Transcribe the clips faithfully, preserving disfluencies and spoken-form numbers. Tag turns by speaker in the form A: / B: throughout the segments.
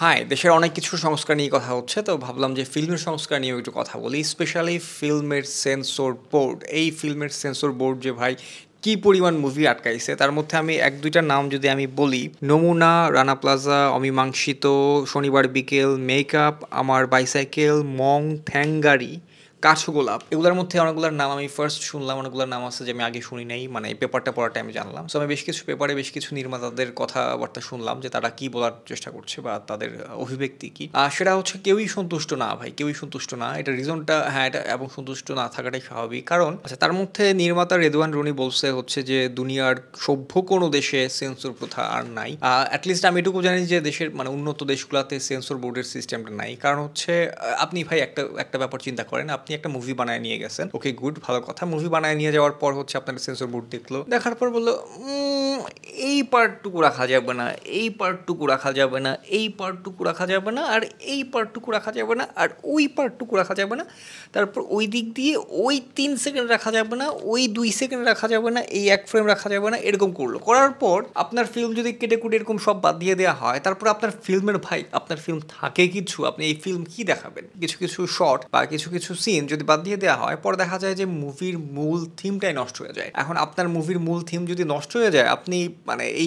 A: High, দেশের অনেক কিছুর সংস্কার নিয়ে কথা হচ্ছে। তো ভাবলাম যে ফিল্মের সংস্কার নিয়েও একটু কথা বলি। স্পেশালি ফিল্মের সেন্সর বোর্ড। এই ফিল্মের সেন্সর বোর্ড যে ভাই কি পরিমাণ মুভি আটকাইছে, তার মধ্যে আমি এক দুইটা নাম যদি আমি বলি, নমুনা, রানা প্লাজা, অমীমাংসিত, শনিবার বিকেল, মেকআপ, আমার বাইসাইকেল, মং, থ্যাঙ্গারি, কাঠগোলাপ, এগুলোর মধ্যে অনেকগুলোর নাম আমি ফার্স্ট শুনলাম, অনেকগুলোর নাম আছে যে আমি আগে শুনি নাই, মানে এই পেপারটা পড়ার টাইমে জানলাম। সো আমি বেশ কিছু পেপারে বেশ কিছু নির্মাতাদের কথাবার্তা শুনলাম যে তারা কি বলার চেষ্টা করছে বা তাদের অভিব্যক্তি কি। আর সেটা হচ্ছে কেউই সন্তুষ্ট না ভাই, কেউই সন্তুষ্ট না। এটা রিজনটা, হ্যাঁ, এটা এবং সন্তুষ্ট না থাকাটাই স্বাভাবিক। কারণ আচ্ছা, তার মধ্যে নির্মাতা রেদওয়ান রনি বলছে হচ্ছে যে দুনিয়ার সভ্য কোনো দেশে সেন্সর প্রথা আর নাই। অ্যাটলিস্ট আমি এটুকু জানি যে দেশের মানে উন্নত দেশগুলোতে সেন্সর বোর্ডের সিস্টেমটা নাই। কারণ হচ্ছে আপনি ভাই একটা একটা ব্যাপার চিন্তা করেন, আপনি একটা মুভি বানায় নিয়ে গেছেন, ওকে গুড, ভালো কথা। মুভি বানায় নিয়ে যাওয়ার পর হচ্ছে আপনার সেন্সর বোর্ড দেখলো, দেখার পর বললো এই পার্টটুকু রাখা যাবে না, এই পার্টটুকু রাখা যাবে না, এই পার্টটুকু রাখা যাবে না, আর এই পার্টটুকু রাখা যাবে না, আর ওই পার্টটুকু রাখা যাবে না। তারপর ওই দিক দিয়ে ওই তিন সেকেন্ড রাখা যাবে না, ওই দুই সেকেন্ড রাখা যাবে না, এই এক ফ্রেম রাখা যাবে না, এরকম করলো। করার পর আপনার ফিল্ম যদি কেটে কুটে এরকম সব বাদ দিয়ে দেওয়া হয়, তারপর আপনার ফিল্মের ভাই আপনার ফিল্ম থাকে কিছু, আপনি এই ফিল্ম কি দেখাবেন? কিছু কিছু শর্ট বা কিছু কিছু সিন যদি বাদ দিয়ে দেওয়া হয়, পরে দেখা যায় যে মুভির মূল থিমটাই নষ্ট হয়ে যায়। এখন আপনার মুভির মূল থিম যদি নষ্ট হয়ে যায়, আপনি মানে এই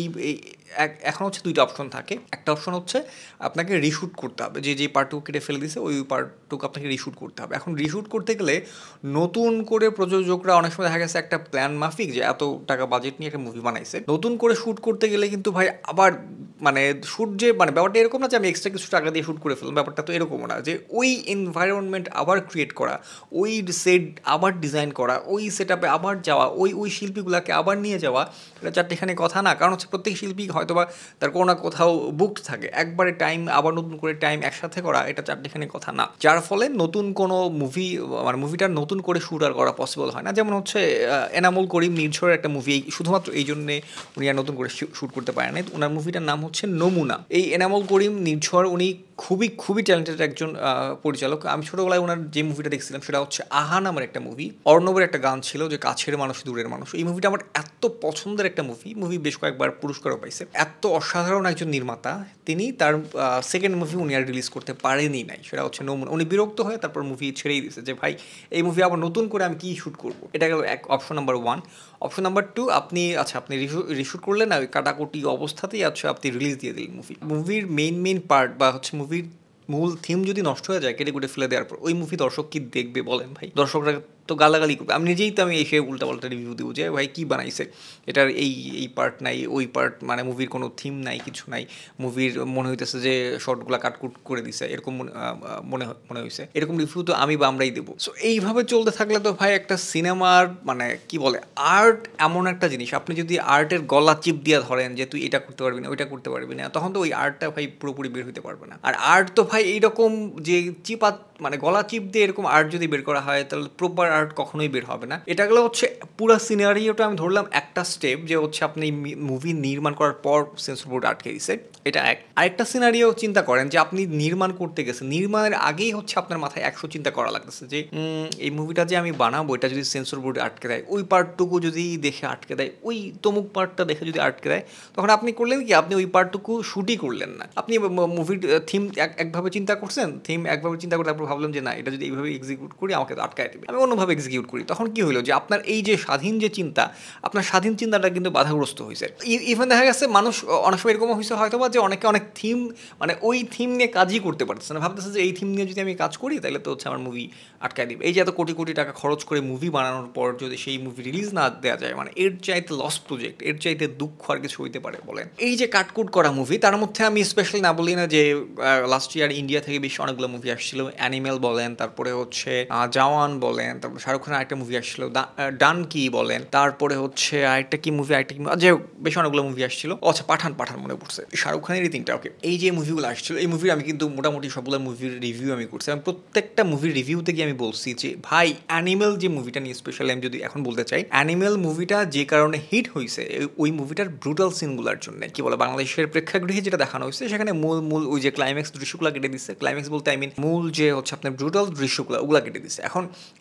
A: এখন হচ্ছে দুইটা অপশন থাকে। একটা অপশন হচ্ছে আপনাকে রিশুট করতে হবে, যে যে পার্টটুকু কেটে ফেলে দিছে ওই পার্টটুকু আপনাকে রিশুট করতে হবে। এখন রিশুট করতে গেলে নতুন করে প্রযোজকরা অনেক সময় দেখা গেছে একটা প্ল্যান মাফিক যে এত টাকা বাজেট নিয়ে একটা মুভি বানাইছে, নতুন করে শ্যুট করতে গেলে কিন্তু ভাই আবার মানে শ্যুট যে মানে ব্যাপারটা এরকম না যে আমি এক্সট্রা কিছু টাকা দিয়ে শ্যুট করে ফেললাম, ব্যাপারটা তো এরকমও না যে ওই এনভায়রনমেন্ট আবার ক্রিয়েট করা, ওই সেট আবার ডিজাইন করা, ওই সেট আপে আবার যাওয়া, ওই ওই শিল্পীগুলোকে আবার নিয়ে যাওয়া, এটা চারটেখানি কথা না। কারণ হচ্ছে প্রত্যেক শিল্পী হয়তো বা তার কোনো না কোথাও বুকড থাকে, একবারে টাইম আবার নতুন করে টাইম একসাথে করা এটা চারটেখানি কথা না, যার ফলে নতুন কোনো মুভি মানে মুভিটার নতুন করে শ্যুট আর করা পসিবল হয় না। যেমন হচ্ছে এনামুল করিম নির্ঝরের একটা মুভি শুধুমাত্র এই জন্যে উনি আর নতুন করে শ্যুট করতে পারেন নাই। ওনার মুভিটার নাম হচ্ছে নমুনা। এই এনামুল করিম নির্ঝর উনি খুবই খুবই ট্যালেন্টেড একজন পরিচালক। আমি ছোটোবেলায় ওনার যে মুভিটা দেখছিলাম সেটা হচ্ছে আহা নামের একটা মুভি। অর্ণবের একটা গান ছিল যে কাছের মানুষ দূরের মানুষ। এই মুভিটা আমার এত পছন্দের একটা মুভি, মুভি বেশ কয়েকবার পুরস্কারও পাইছে। এত অসাধারণ একজন নির্মাতা, তিনি তার সেকেন্ড মুভি উনি আর রিলিজ করতে পারেনি নাই, সেটা হচ্ছে নমুনা। উনি বিরক্ত হয়ে তারপর মুভি ছেড়েই দিয়েছে যে ভাই এই মুভি আবার নতুন করে আমি কি শ্যুট করবো। এটা গেল এক option number one. Option number two, আপনি আচ্ছা আপনি রিশ্যুট করলেন না, ওই কাটাকুটি অবস্থাতেই আচ্ছা আপনি রিলিজ দিয়ে দিলেন মুভি। মুভির মেইন মেইন পার্ট বা হচ্ছে মুভির মূল থিম যদি নষ্ট হয়ে যায় কেটে কুটে ফেলে দেওয়ার পর, ওই মুভি দর্শক কি দেখবে বলেন ভাই? দর্শকরা তো গালাগালি করবে। আমি নিজেই তো আমি এসে উল্টাপাল্টা রিভিউ দেবো যে ভাই কী বানাইছে, এটার এই এই পার্ট নাই, ওই পার্ট মানে মুভির কোনো থিম নাই, কিছু নাই, মুভির মনে হইতেছে যে শর্টগুলো কাটকুট করে দিছে, এরকম মনে মনে হয়েছে, এরকম রিভিউ তো আমি বা আমরাই দেবো। সো এইভাবে চলতে থাকলে তো ভাই একটা সিনেমার মানে কি বলে আর্ট এমন একটা জিনিস, আপনি যদি আর্টের গলা চিপ দিয়ে ধরেন যে তুই এটা করতে পারবি না, ওইটা করতে পারবি না, তখন তো ওই আর্টটা ভাই পুরোপুরি বের হইতে পারবে না। আর আর্ট তো ভাই এইরকম যে চিপা মানে গলা চিপ দিয়ে এরকম আর্ট যদি বের করা হয় তাহলে প্রপার আর্ট কখনোই বের হবে না। এটা গেলো হচ্ছে পুরো সিনারিওটা আমি ধরলাম একটা স্টেপ, যে হচ্ছে আপনি মুভি নির্মাণ করার পর সেন্সর বোর্ড আটকে দিছে, এটা এক। আরেকটা সিনারিও চিন্তা করেন যে আপনি নির্মাণ করতে গেছেন, নির্মাণের আগেই হচ্ছে আপনার মাথায় একশো চিন্তা করা লাগতেছে যে এই মুভিটা যে আমি বানাবো এটা যদি সেন্সর বোর্ডে আটকে দেয়, ওই পার্টটুকু যদি দেখে আটকে দেয়, ওই তমুক পার্টটা দেখে যদি আটকে দেয়, তখন আপনি করলেন কি, আপনি ওই পার্টটুকু শুটই করলেন না। আপনি মুভির থিম একভাবে চিন্তা করছেন, থিম একভাবে চিন্তা করে তারপর ভাবলাম যে না এটা যদি এইভাবে এক্সিকিউট করি আমাকে তো আটকায় দেবে, আমি অন্যভাবে এক্সিকিউট করি। তখন কি হলো যে আপনার এই যে স্বাধীন যে চিন্তা, আপনার স্বাধীন চিন্তাটা কিন্তু বাধাগ্রস্ত হয়েছে। ইভেন দেখা গেছে মানুষ অনেক সময় এরকম হয়েছে হয়তো বা যে অনেকে অনেক থিম মানে ওই থিম নিয়ে কাজই করতে পারতেছে না, ভাবতেছে যে এই থিম নিয়ে যদি আমি কাজ করি তাহলে তো হচ্ছে আমার মুভি আটকায় দিবে। এই যে এত কোটি কোটি টাকা খরচ করে মুভি বানানোর পর যদি সেই মুভি রিলিজ না দেওয়া যায়, মানে এর চাইতে লস প্রজেক্ট, এর চাইতে দুঃখ আর কিছু হইতে পারে বলেন? এই যে কাটকুট করা মুভি, তার মধ্যে আমি স্পেশালি না বলি না যে লাস্ট ইয়ার ইন্ডিয়া থেকে বেশ অনেকগুলো মুভি আসছিল, অ্যানিমেল বলেন, তারপরে হচ্ছে জওয়ান বলেন, তারপর শাহরুখ খানের আরেকটা মুভি আসছিল ডান কি বলেন, তারপরে হচ্ছে আরেকটা কি মুভি আরেকটা কি যে বেশ অনেকগুলো মুভি আসছিল, আচ্ছা পাঠান পাঠান মনে পড়ছে, শাহরুখ খানেরই তিনটা। ওকে, এই যে মুভিগুলো আসছিল এই মুভির আমি কিন্তু মোটামুটি সবগুলো মুভির রিভিউ আমি করছি, আমি প্রত্যেকটা মুভির রিভিউতে গিয়ে আমি বলছি যে ভাই অ্যানিমেল যে মুভিটা নিয়ে স্পেশালি আমি যদি এখন বলতে চাই, অ্যানিমেল মুভিটা যে কারণে হিট হয়েছে ওই মুভিটার ব্রুটাল সিনগুলোর জন্য, কি বলে বাংলাদেশের প্রেক্ষাগৃহে যেটা দেখানো হয়েছে সেখানে মূল মূল ওই যে ক্লাইম্যাক্স দৃশ্যগুলো কেটে দিচ্ছে, ক্লাইম্যাক্স বলতে আই মিন মূল যে হচ্ছে আপনার ব্রুটাল দৃশ্যগুলো ওগুলো কেটে দিচ্ছে। এখন একটা মুভি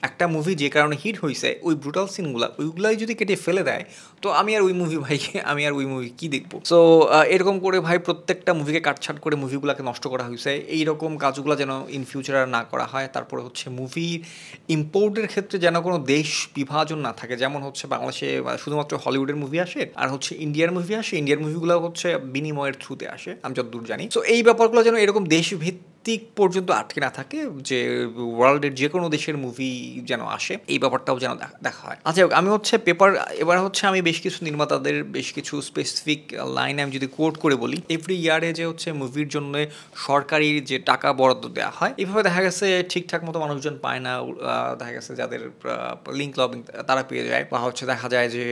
A: মুভি যে কারণে হিট হইছে ওই ব্রুটাল সিনগুলা ওইগুলাই যদি কেটে ফেলে দেয় তো আমি আর ওই মুভি ভাই আমি আর ওই মুভি কি দেখবো? সো এরকম করে ভাই প্রত্যেকটা মুভিকে কাটছাট করে মুভিগুলোকে নষ্ট করা হয়েছে। এইরকম কাজগুলো যেন ইন ফিউচার আর না করা হয়। তারপরে হচ্ছে মুভির ইম্পোর্টের ক্ষেত্রে যেন কোনো দেশ বিভাজন না থাকে, যেমন হচ্ছে বাংলাদেশে শুধুমাত্র হলিউডের মুভি আসে আর হচ্ছে ইন্ডিয়ার মুভি আসে, ইন্ডিয়ার মুভিগুলো হচ্ছে বিনিময়ের থ্রুতে আসে আমি যতদূর জানি। সো এই ব্যাপারগুলো যেন এরকম দেশভিত্তিক পর্যন্ত আটকে না থাকে, যে ওয়ার্ল্ডের যে কোনো দেশের মুভি যেন আসে, এই ব্যাপারটাও যেন দেখা হয়। আচ্ছা, আমি হচ্ছে পেপার এবার হচ্ছে আমি বেশ কিছু নির্মাতাদের বেশ কিছু স্পেসিফিক লাইন আমি যদি কোট করে বলি, এভরি ইয়ারে যে হচ্ছে মুভির জন্য সরকারি যে টাকা বরাদ্দ দেওয়া হয়, এইভাবে দেখা গেছে ঠিকঠাক মতো মানুষজন পায় না। দেখা গেছে যাদের লিঙ্ক লবিং তারা পেয়ে যায়, বা হচ্ছে দেখা যায় যে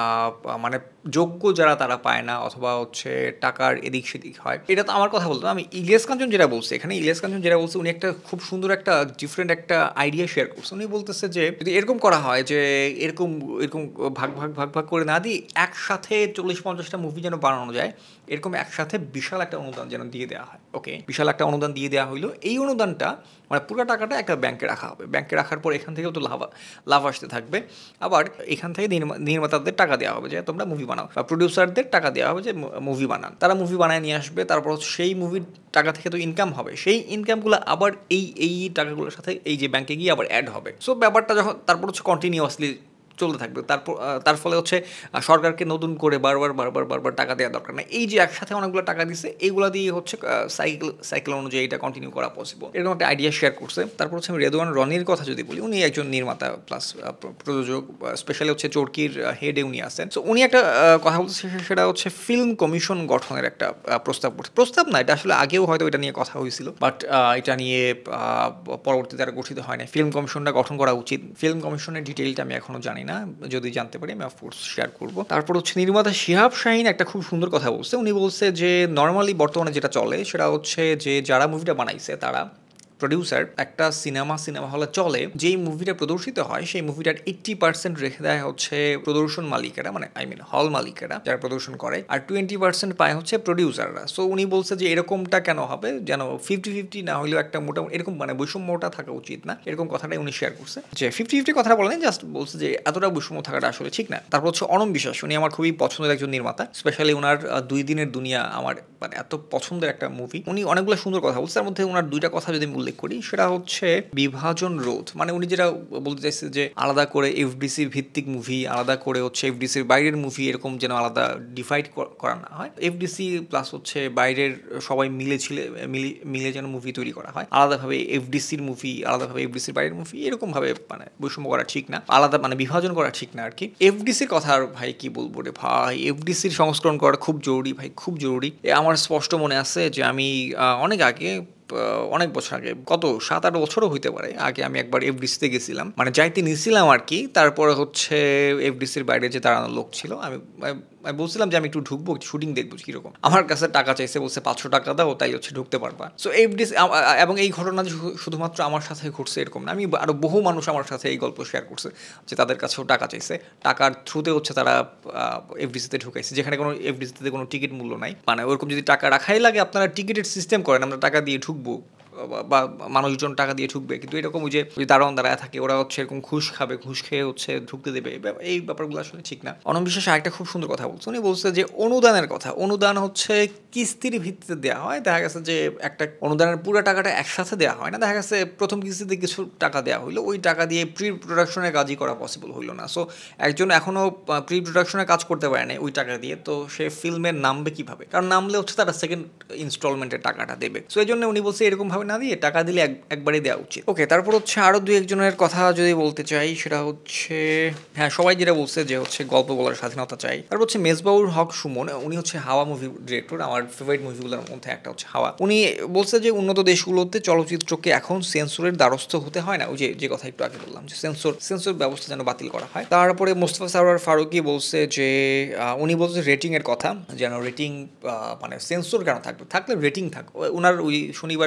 A: মানে যোগ্য যারা তারা পায় না, অথবা হচ্ছে টাকার এদিক সেদিক হয়। এটা তো আমার কথা বলতো আমি ইলিয়াস কাঞ্চন যেটা বলছে এখানে, ইলিয়াস কাঞ্চন যেটা বলছে উনি একটা খুব সুন্দর একটা ডিফারেন্ট একটা আইডিয়া শেয়ার করছে। উনি বলতেছে যে যদি এরকম করা হয় যে এরকম এরকম ভাগ ভাগ ভাগ ভাগ করে না দিই, একসাথে চল্লিশ পঞ্চাশটা মুভি যেন বানানো যায়, এরকম একসাথে বিশাল একটা অনুদান যেন দিয়ে দেওয়া হয়। ওকে, বিশাল একটা অনুদান দিয়ে দেওয়া হইলো, এই অনুদানটা মানে পুরো টাকাটা একটা ব্যাংকে রাখা হবে। ব্যাংকে রাখার পর এখান থেকেও তো লাভ লাভ আসতে থাকবে। আবার এখান থেকে নির্মাতাদের টাকা দেওয়া হবে যে তোমরা মুভি বানাও, বা প্রডিউসারদের টাকা দেওয়া হবে যে মুভি বানান, তারা মুভি বানায় নিয়ে আসবে। তারপর সেই মুভির টাকা থেকে তো ইনকাম হবে, সেই ইনকামগুলো আবার এই এই টাকাগুলোর সাথে এই যে ব্যাংকে গিয়ে আবার অ্যাড হবে। সো ব্যাপারটা যখন তারপর হচ্ছে কন্টিনিউয়াসলি চলতে থাকবে। তারপর তার ফলে হচ্ছে সরকারকে নতুন করে বারবার বারবার বারবার টাকা দেওয়া দরকার না। এই যে একসাথে অনেকগুলো টাকা দিচ্ছে, এইগুলো দিয়ে হচ্ছে সাইকেল সাইকেল অনুযায়ী এটা কন্টিনিউ করা পসিবল। এরকম একটা আইডিয়া শেয়ার করছে। তারপর হচ্ছে আমি রেদওয়ান রনির কথা যদি বলি, উনি একজন নির্মাতা প্লাস প্রযোজক, স্পেশালি হচ্ছে চরকির হেডে উনি আছেন। সো উনি একটা কথা বলতে, সেটা হচ্ছে ফিল্ম কমিশন গঠনের একটা প্রস্তাব করছে। প্রস্তাব না, এটা আসলে আগেও হয়তো এটা নিয়ে কথা হয়েছিল, বাট এটা নিয়ে পরবর্তীতে আর গঠিত হয় না। ফিল্ম কমিশনটা গঠন করা উচিত। ফিল্ম কমিশনের ডিটেইলটা আমি এখনো জানি না, যদি জানতে পারি আমি অফকোর্স শেয়ার করবো। তারপর হচ্ছে নির্মাতা শিহাব শাহিন একটা খুব সুন্দর কথা বলছে। উনি বলছে যে নর্মালি বর্তমানে যেটা চলে সেটা হচ্ছে যে যারা মুভিটা বানাইছে তারা প্রডিউসার একটা সিনেমা সিনেমা হলে চলে, যেই মুভিটা প্রদর্শিত হয় সেই মুভিটার এইট্টি পার্সেন্ট রেখে দেয় হচ্ছে প্রদর্শন মালিকেরা, মানে আই মিন হল মালিকেরা যারা প্রদর্শন করে, আর টোয়েন্টি পার্সেন্ট পায় হচ্ছে প্রডিউসাররা। সো উনি বলছে যে এরকমটা কেন হবে, যেন ফিফটি ফিফটি না হলেও একটা মোটামুটি এরকম মানে বৈষম্যটা থাকা উচিত না, এরকম কথাটাই উনি শেয়ার করছে। যে ফিফটি ফিফটি কথা বলেন, জাস্ট বলছে যে এতটা বৈষম্য থাকাটা আসলে ঠিক না। তারপর হচ্ছে অনম বিশ্বাস, উনি আমার খুবই পছন্দের একজন নির্মাতা, স্পেশালি ওনার দুই দিনের দুনিয়া আমার মানে এত পছন্দের একটা মুভি। উনি অনেকগুলো সুন্দর কথা বলছে, তার মধ্যে ওনার দুইটা কথা যদি আমি উল্লেখ করি, সেটা হচ্ছে বিভাজন রোধ। মানে উনি যেটা বলতে চাইছে যে আলাদা করে এফডিসি ভিত্তিক মুভি, আলাদা করে হচ্ছে এফডিসির বাইরের মুভি, এরকম যেন আলাদা ডিভাইড করা না হয়। এফডিসি প্লাস হচ্ছে বাইরের সবাই মিলে ছিলে মিলে মিলে যেন মুভি তৈরি করা হয়। আলাদাভাবে এফডিসির মুভি, আলাদাভাবে এফডিসির বাইরের মুভি, এরকম ভাবে মানে বৈষম্য করা ঠিক না, আলাদা মানে বিভাজন করা ঠিক না আর কি। এফডিসির কথা আর ভাই কি বলবো রে ভাই, এফডিসির সংস্করণ করা খুব জরুরি ভাই, খুব জরুরি। আমার স্পষ্ট মনে আছে যে আমি অনেক আগে অনেক বছর আগে, কত সাত আট বছরও হইতে পারে আগে, আমি একবার এফডিসিতে গেছিলাম, মানে যাইতে নিয়েছিলাম আর কি। তারপরে হচ্ছে এফডিসির বাইরে যে দাঁড়ানো লোক ছিল, আমি আমি বলছিলাম যে আমি একটু ঢুকবো, শুটিং দেখবো কীরকম। আমার কাছে টাকা চাইছে, বলছে পাঁচশো টাকা দাও, তাই হচ্ছে ঢুকতে পারবা। সো এফডিসি, এবং এই ঘটনা যে শুধুমাত্র আমার সাথে ঘটছে এরকম না, আমি আরও বহু মানুষ আমার সাথে এই গল্প শেয়ার করছে যে তাদের কাছেও টাকা চাইছে, টাকার থ্রুতে হচ্ছে তারা এফডিসিতে ঢুকাইছে, যেখানে কোনো এফডিসিতে কোনো টিকিট মূল্য নাই। মানে ওরকম যদি টাকা রাখাই লাগে, আপনারা টিকিটের সিস্টেম করেন, আমরা টাকা দিয়ে ঢুকবো বা মানুষজন টাকা দিয়ে ঢুকবে, কিন্তু এরকম ওই যে দারোয়ান দাঁড়ায় থাকে, ওরা হচ্ছে এরকম ঘুষ খাবে, ঘুষ খেয়ে হচ্ছে ঢুকতে দেবে, এই ব্যাপারগুলো আসলে ঠিক না। অনম বিশ্বাস আরেকটা খুব সুন্দর কথা বলছে, উনি বলছে যে অনুদানের কথা, অনুদান হচ্ছে কিস্তির ভিত্তিতে দেওয়া হয়। দেখা গেছে যে একটা অনুদানের পুরো টাকাটা একসাথে দেওয়া হয় না, দেখা গেছে প্রথম কিস্তিতে কিছু টাকা দেওয়া হইলো, ওই টাকা দিয়ে প্রি প্রোডাকশনের কাজই করা পসিবল হইলো না। সো একজন এখনও প্রি প্রোডাকশনের কাজ করতে পারে না ওই টাকা দিয়ে, তো সে ফিল্মের নামবে কীভাবে? কারণ নামলে হচ্ছে তারা সেকেন্ড ইনস্টলমেন্টের টাকাটা দেবে। সো এই জন্য উনি বলছে এরকমভাবে না দিয়ে টাকা দিলে একবারই দেওয়া উচিত। ওকে, তারপর হচ্ছে আরও দু একজনের কথা যদি বলতে চাই, সেটা হচ্ছে হ্যাঁ সবাই যেটা বলছে যে হচ্ছে গল্প বলার স্বাধীনতা চাই। তারপর হচ্ছে মেজবাউর হক সুমন, উনি হচ্ছে হাওয়া মুভি ডিরেক্টর, আমার ফেভারিট মুভিগুলোর মধ্যে একটা হচ্ছে হাওয়া। উনি বলছে যে উন্নত দেশগুলোতে চলচ্চিত্রকে এখন সেন্সরের দ্বারস্থ হতে হয় না, ওই যে যে কথা একটু আগে বললাম যে সেন্সর সেন্সর ব্যবস্থা যেন বাতিল করা হয়। তারপরে মোস্তফা সরওয়ার ফারুকী বলছে যে উনি বলছে রেটিংয়ের কথা, যেন রেটিং মানে সেন্সর কেন থাকবে, থাকলে রেটিং থাকবে। ওনার ওই শনিবার বিকেল মুভি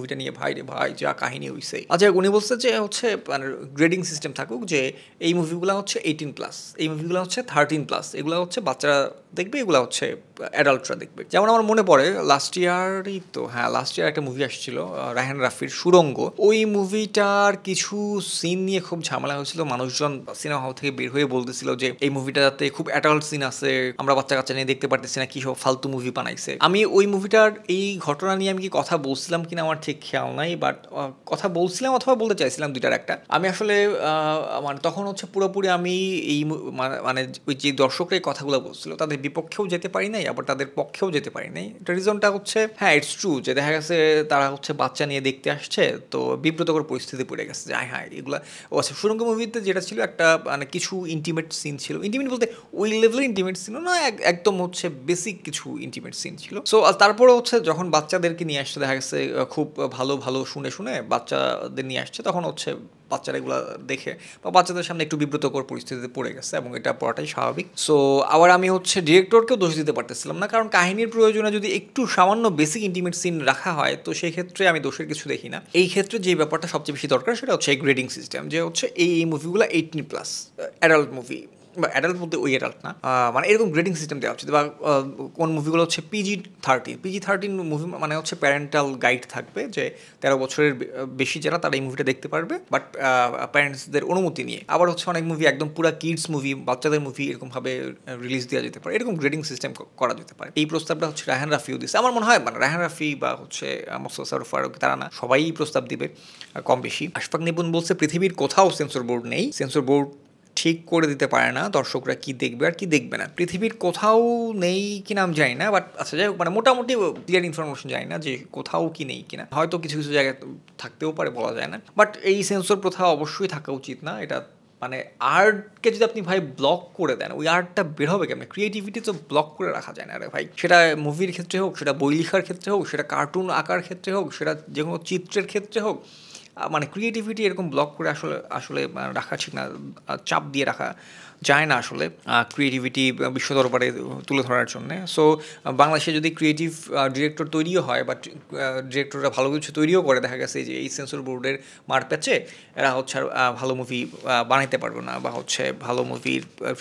A: মুভিটা নিয়ে ভাই রে ভাই যা কাহিনী হইছে। আচ্ছা উনি বলছে যে হচ্ছে মানে গ্রেডিং সিস্টেম থাকুক যে এই মুভিগুলো হচ্ছে এইটিন প্লাস, এই মুভিগুলো হচ্ছে থার্টিন প্লাস, এগুলো হচ্ছে বাচ্চারা দেখবে, এগুলো হচ্ছে অ্যাডাল্টরা দেখবে। যেমন আমার মনে পড়ে লাস্ট ইয়ারই তো, হ্যাঁ লাস্ট ইয়ার একটা মুভি আসছিল রায়হান রাফির সুড়ঙ্গ। ওই মুভিটার কিছু সিন নিয়ে খুব ঝামেলা হয়েছিল, মানুষজন সিনেমা হল থেকে বের হয়ে বলতেছিল যে এই মুভিটাতে খুব অ্যাডাল্ট সিন আছে, আমরা বাচ্চা কাচ্চা নিয়ে দেখতে পারতেছি না, কি সব ফালতু মুভি বানাইছে। আমি ওই মুভিটার এই ঘটনা নিয়ে আমি কি কথা বলছিলাম কিনা আমার ঠিক খেয়াল নাই, বাট কথা বলছিলাম অথবা বলতে চাইছিলাম দুইটার একটা। আমি আসলে মানে তখন হচ্ছে পুরোপুরি আমি এই মানে ওই যে দর্শকরা এই কথাগুলো বলছিল তাদের বিপক্ষেও যেতে পারি নাই, আবার তাদের পক্ষেও যেতে পারি নাই। এটা রিজনটা হচ্ছে হ্যাঁ ইটস ট্রু যে দেখা গেছে তারা হচ্ছে বাচ্চা নিয়ে দেখতে আসছে, তো বিব্রতকর পরিস্থিতি পড়ে গেছে যে হ্যাঁ হ্যাঁ এগুলো। ও আচ্ছা সুড়ঙ্গ মুভিতে যেটা ছিল একটা মানে কিছু ইন্টিমেট সিন ছিল, ইন্টিমেট বলতে ওই লেভেলের ইন্টিমেট সিন না, একদম হচ্ছে বেসিক কিছু ইন্টিমেট সিন ছিল। সো তারপরে হচ্ছে যখন বাচ্চাদেরকে নিয়ে আসছে দেখা গেছে খুব ভালো ভালো শুনে শুনে বাচ্চাদের নিয়ে আসছে, তখন হচ্ছে বাচ্চারা এগুলো দেখে বা বাচ্চাদের সামনে একটু বিব্রতকর পরিস্থিতিতে পড়ে গেছে, এবং এটা পড়াটাই স্বাভাবিক। সো আবার আমি হচ্ছে ডিরেক্টরকেও দোষ দিতে পারতেছিলাম না, কারণ কাহিনীর প্রয়োজনে যদি একটু সামান্য বেসিক ইন্টিমেট সিন রাখা হয় তো সেই ক্ষেত্রে আমি দোষের কিছু দেখি না। এই ক্ষেত্রে যে ব্যাপারটা সবচেয়ে বেশি দরকার সেটা হচ্ছে এই গ্রেডিং সিস্টেম, যে হচ্ছে এই এই মুভিগুলো এইটিন প্লাস অ্যাডাল্ট মুভি, বা অ্যাডাল্ট বলতে ওই অ্যাডাল্ট না, মানে এরকম গ্রেডিং সিস্টেম দেওয়া উচিত। বা কোন মুভিগুলো হচ্ছে PG thirteen, PG thirteen movie মানে হচ্ছে প্যারেন্টাল গাইড থাকবে যে তেরো বছরের বেশি যারা তারা এই মুভিটা দেখতে পারবে, বাট প্যারেন্টসদের অনুমতি নিয়ে। আবার হচ্ছে অনেক মুভি একদম পুরো কিডস মুভি, বাচ্চাদের মুভি এরকমভাবে রিলিজ দেওয়া যেতে পারে, এরকম গ্রেডিং সিস্টেম করা যেতে পারে। এই প্রস্তাবটা হচ্ছে রায়হান রাফিও দিচ্ছে আমার মনে হয়, মানে রায়হান রাফি বা হচ্ছে মোস্তফা ফারুক তারা না, সবাই প্রস্তাব দিবে কম বেশি। আশফাক নিপুণ বলছে পৃথিবীর কোথাও সেন্সর বোর্ড নেই, সেন্সর বোর্ড ঠিক করে দিতে পারে না দর্শকরা কি দেখবে আর কি দেখবে না। পৃথিবীর কোথাও নেই কিনা আমি জানি না, বাট আচ্ছা যাই হোক মানে মোটামুটি ক্লিয়ার ইনফরমেশন জানি না যে কোথাও কি নেই কিনা, হয়তো কিছু কিছু জায়গায় থাকতেও পারে বলা যায় না, বাট এই সেন্সর প্রথা অবশ্যই থাকা উচিত না। এটা মানে আর্টকে যদি আপনি ভাই ব্লক করে দেন, ওই আর্টটা বের হবে কেমন? ক্রিয়েটিভিটি তো ব্লক করে রাখা যায় না রে ভাই, সেটা মুভির ক্ষেত্রে হোক, সেটা বই লেখার ক্ষেত্রে হোক, সেটা কার্টুন আঁকার ক্ষেত্রে হোক, সেটা যে কোনো চিত্রের ক্ষেত্রে হোক, মানে ক্রিয়েটিভিটি এরকম ব্লক করে আসলে আসলে রাখা ঠিক না, চাপ দিয়ে রাখা যায় না আসলে ক্রিয়েটিভিটি বিশ্ব দরবারে তুলে ধরার জন্য। সো বাংলাদেশে যদি ক্রিয়েটিভ ডিরেক্টর তৈরিও হয় বা ডিরেক্টররা ভালো কিছু তৈরিও করে, দেখা গেছে যে এই সেন্সর বোর্ডের মার প্যাচে এরা হচ্ছে আর ভালো মুভি বানাইতে পারবে না, বা হচ্ছে ভালো মুভির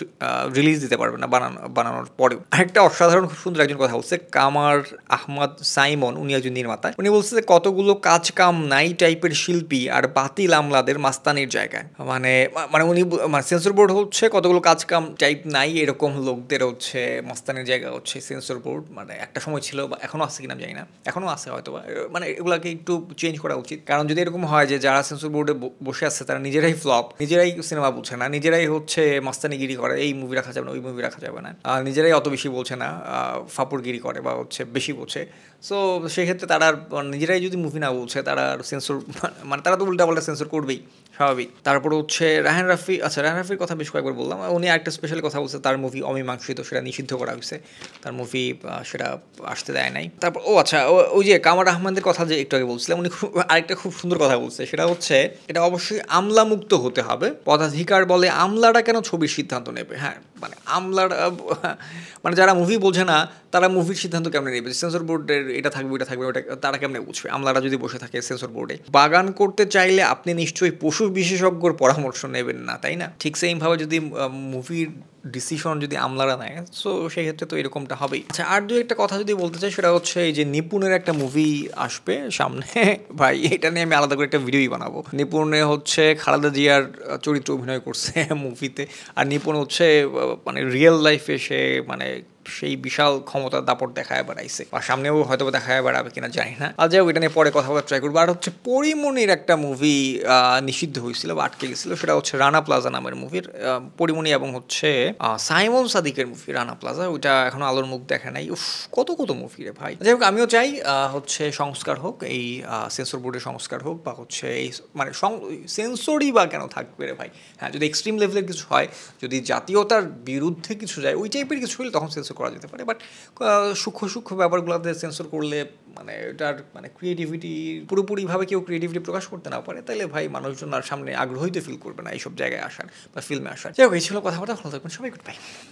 A: রিলিজ দিতে পারবে না বানানো বানানোর পরেও। আরেকটা অসাধারণ খুব সুন্দর একজন কথা বলছে, কামার আহমদ সাইমন, উনি একজন নির্মাতা। উনি বলছে যে কতগুলো কাজ কাম নাই টাইপের শিল্পী আর বাতিল আমলাদের মাস্তানির জায়গায়, মানে মানে উনি মানে সেন্সর বোর্ড হচ্ছে কতগুলো কাজ কাম টাইপ নাই এরকম লোকদের হচ্ছে মাস্তানির জায়গা হচ্ছে সেন্সর বোর্ড। মানে একটা সময় ছিল, বা এখনও আছে কিনা জানি না, এখনও আছে হয়তো, মানে এগুলাকে একটু চেঞ্জ করা উচিত। কারণ যদি এরকম হয় যে যারা সেন্সর বোর্ডে বসে আছে তারা নিজেরাই ফ্লপ, নিজেরাই সিনেমা বুঝে না, নিজেরাই হচ্ছে মাস্তানিগিরি করে, এই মুভি রাখা যাবে না ওই মুভি রাখা যাবে না, নিজেরাই অত বেশি বলছে না, ফাপুরগিরি করে বা হচ্ছে বেশি বলছে, সো সেক্ষেত্রে তারা নিজেরাই যদি মুভি না বলছে তারা সেন্সর মানে তারা তো উল্টা পাল্টা সেন্সর করবেই, স্বাভাবিক। তারপর হচ্ছে রায়হান রাফি, আচ্ছা রায়হান রাফির কথা বেশ কয়েকবার বললাম, উনি একটা স্পেশাল কথা বলছে তার মুভি অমীমাংসিত সেটা নিষিদ্ধ করা হয়েছে, তার মুভি সেটা আসতে দেয় নাই। তারপর ও আচ্ছা ওই যে কামার আহমেদের কথা যে একটু আগে বলছিলাম, উনি খুব আরেকটা খুব সুন্দর কথা বলছে, সেটা হচ্ছে এটা অবশ্যই আমলামুক্ত হতে হবে। পদাধিকার বলে আমলারা কেন ছবির সিদ্ধান্ত নেবে? হ্যাঁ মানে আমলারা মানে যারা মুভি বোঝে না তারা মুভির সিদ্ধান্ত কেমন নেবে? সেন্সর বোর্ডের এটা থাকবে এটা থাকবে ওটা তারা কেমনে বুঝবে? আমলারা যদি বসে থাকে সেন্সর বোর্ডে। বাগান করতে চাইলে আপনি নিশ্চয়ই পশু বিশেষজ্ঞর পরামর্শ নেবেন না, তাই না? ঠিক সেইমভাবে যদি মুভির ডিসিশন যদি আমলারা নেয়, সো সেই ক্ষেত্রে তো এরকমটা হবেই। আচ্ছা আর দু একটা কথা যদি বলতে চাই, সেটা হচ্ছে এই যে নিপুণের একটা মুভি আসবে সামনে ভাই, এটা নিয়ে আমি আলাদা করে একটা ভিডিওই বানাবো। নিপুণে হচ্ছে খালেদা জিয়ার চরিত্র অভিনয় করছে মুভিতে, আর নিপুণ হচ্ছে মানে রিয়েল লাইফে সে মানে সেই বিশাল ক্ষমতার দাপট দেখায় বেড়াইছে, আর সামনেও হয়তো দেখায় বেড়াবে কিনা জানি না। আর যাই হোক এটা নিয়ে পরে কথা বলার ট্রাই করবো। আর হচ্ছে পরিমণির একটা মুভি নিষিদ্ধ হয়েছিল বা আটকে গেছিলো, সেটা হচ্ছে রানা প্লাজা নামের মুভির, পরিমণি এবং হচ্ছে সাইমন সাদিকের মুভি রানা প্লাজা, ওইটা এখনো আলোর মুখ দেখা নাই। উফ কত কত মুভি রে ভাই। যাই হোক আমিও চাই হচ্ছে সংস্কার হোক, এই সেন্সর বোর্ডের সংস্কার হোক, বা হচ্ছে এই মানে সেন্সরই বা কেন থাকবে রে ভাই। হ্যাঁ যদি এক্সট্রিম লেভেলের কিছু হয়, যদি জাতীয়তার বিরুদ্ধে কিছু যায়, ওই টাইপের কিছু হলে তখন সেন্সর করা যেতে পারে, বাট সূক্ষ্ম সূক্ষ্ম ব্যাপারগুলোতে সেন্সর করলে মানে এটার মানে ক্রিয়েটিভিটি পুরোপুরিভাবে কেউ ক্রিয়েটিভিটি প্রকাশ করতে না পারে, তাহলে ভাই মানুষজন আর সামনে আগ্রহী তো ফিল করবে না এইসব জায়গায় আসার বা ফিল্মে আসার। যাই হোক এই ছিল কথাবার্তা, ভালো থাকবেন সবাই, গুড বাই।